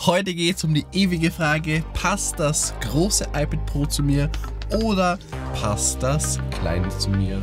Heute geht es um die ewige Frage, passt das große iPad Pro zu mir oder passt das kleine zu mir?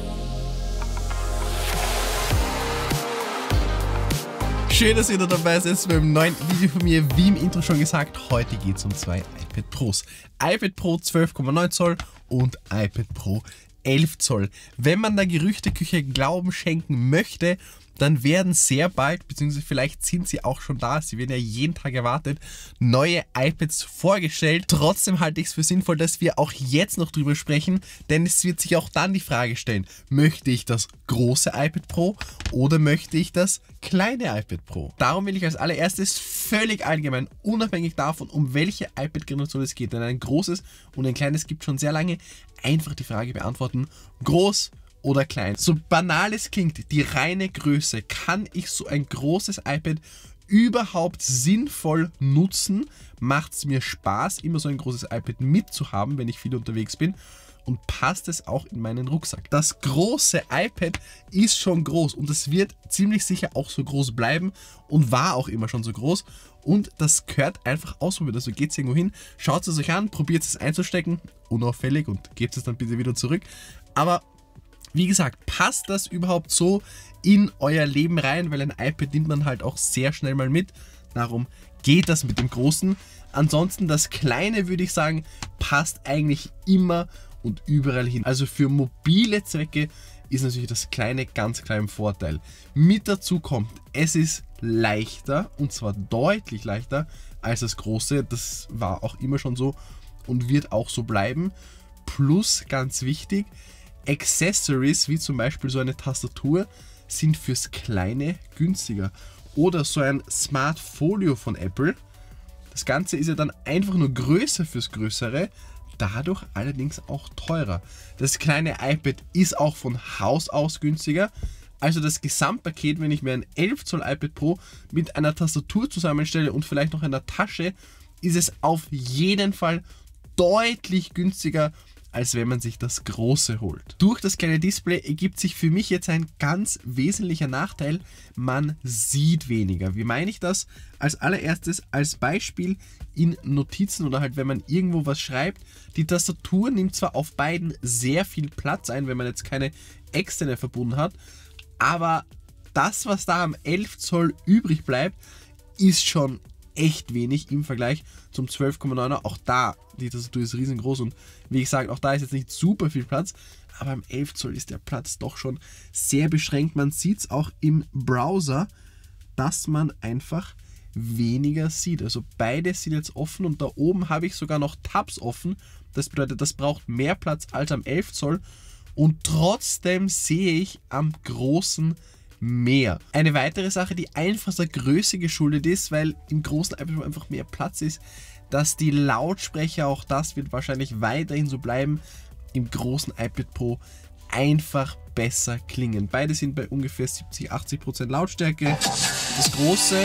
Schön, dass ihr da dabei seid beim neuen Video von mir. Wie im Intro schon gesagt, heute geht es um zwei iPad Pros. iPad Pro 12,9 Zoll und iPad Pro 11 Zoll. Wenn man der Gerüchteküche Glauben schenken möchte, dann werden sehr bald, beziehungsweise vielleicht sind sie auch schon da, sie werden ja jeden Tag erwartet, neue iPads vorgestellt. Trotzdem halte ich es für sinnvoll, dass wir auch jetzt noch drüber sprechen, denn es wird sich auch dann die Frage stellen, möchte ich das große iPad Pro oder möchte ich das kleine iPad Pro? Darum will ich als allererstes völlig allgemein, unabhängig davon, um welche iPad-Generation es geht, denn ein großes und ein kleines gibt schon sehr lange, einfach die Frage beantworten, groß oder klein. So banal es klingt, die reine Größe, kann ich so ein großes iPad überhaupt sinnvoll nutzen? Macht es mir Spaß, immer so ein großes iPad mitzuhaben, wenn ich viel unterwegs bin? Und passt es auch in meinen Rucksack? Das große iPad ist schon groß und es wird ziemlich sicher auch so groß bleiben und war auch immer schon so groß. Und das gehört einfach ausprobiert. Also geht es irgendwo hin, schaut es euch an, probiert es einzustecken, unauffällig, und gebt es dann bitte wieder zurück. Aber wie gesagt, passt das überhaupt so in euer Leben rein? Weil ein iPad nimmt man halt auch sehr schnell mal mit. Darum geht das mit dem Großen. Ansonsten das Kleine, würde ich sagen, passt eigentlich immer und überall hin. Also für mobile Zwecke ist natürlich das Kleine ganz klar im Vorteil. Mit dazu kommt, es ist leichter, und zwar deutlich leichter als das Große. Das war auch immer schon so und wird auch so bleiben. Plus, ganz wichtig, Accessories, wie zum Beispiel so eine Tastatur, sind fürs Kleine günstiger. Oder so ein Smart Folio von Apple. Das Ganze ist ja dann einfach nur größer fürs Größere, dadurch allerdings auch teurer. Das kleine iPad ist auch von Haus aus günstiger. Also das Gesamtpaket, wenn ich mir ein 11 Zoll iPad Pro mit einer Tastatur zusammenstelle und vielleicht noch einer Tasche, ist es auf jeden Fall deutlich günstiger, als wenn man sich das große holt. Durch das kleine Display ergibt sich für mich jetzt ein ganz wesentlicher Nachteil: man sieht weniger. Wie meine ich das? Als allererstes als Beispiel in Notizen oder halt wenn man irgendwo was schreibt. Die Tastatur nimmt zwar auf beiden sehr viel Platz ein, wenn man jetzt keine externe verbunden hat, aber das, was da am 11 Zoll übrig bleibt, ist schon echt wenig im Vergleich zum 12,9er. Auch da, die Tastatur ist riesengroß und wie ich sage, auch da ist jetzt nicht super viel Platz, aber am 11 Zoll ist der Platz doch schon sehr beschränkt. Man sieht es auch im Browser, dass man einfach weniger sieht. Also beides sind jetzt offen und da oben habe ich sogar noch Tabs offen. Das bedeutet, das braucht mehr Platz als am 11 Zoll und trotzdem sehe ich am großen mehr. Eine weitere Sache, die einfach der Größe geschuldet ist, weil im großen iPad Pro einfach mehr Platz ist, dass die Lautsprecher, auch das wird wahrscheinlich weiterhin so bleiben, im großen iPad Pro einfach besser klingen. Beide sind bei ungefähr 70-80% Lautstärke. Das große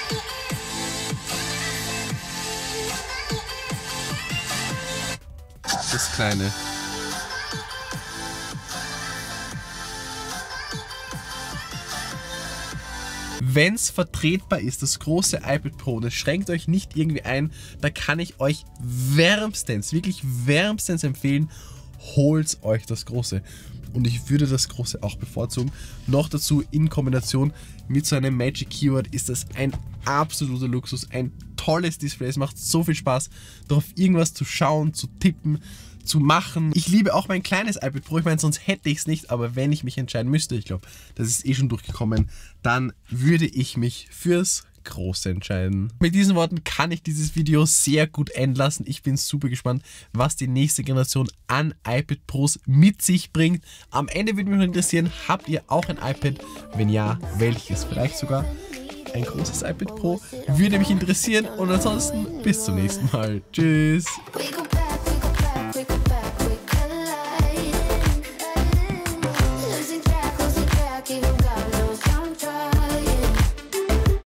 das kleine. Wenn es vertretbar ist, das große iPad Pro, das schränkt euch nicht irgendwie ein, da kann ich euch wärmstens, wirklich wärmstens empfehlen, holt euch das große. Und ich würde das große auch bevorzugen. Noch dazu in Kombination mit so einem Magic Keyboard ist das ein absoluter Luxus, ein tolles Display. Es macht so viel Spaß, darauf irgendwas zu schauen, zu tippen, zu machen. Ich liebe auch mein kleines iPad Pro, ich meine, sonst hätte ich es nicht, aber wenn ich mich entscheiden müsste, ich glaube, das ist eh schon durchgekommen, dann würde ich mich fürs Große entscheiden. Mit diesen Worten kann ich dieses Video sehr gut enden lassen. Ich bin super gespannt, was die nächste Generation an iPad Pros mit sich bringt. Am Ende würde mich noch interessieren, habt ihr auch ein iPad? Wenn ja, welches? Vielleicht sogar ein großes iPad Pro? Würde mich interessieren und ansonsten bis zum nächsten Mal. Tschüss!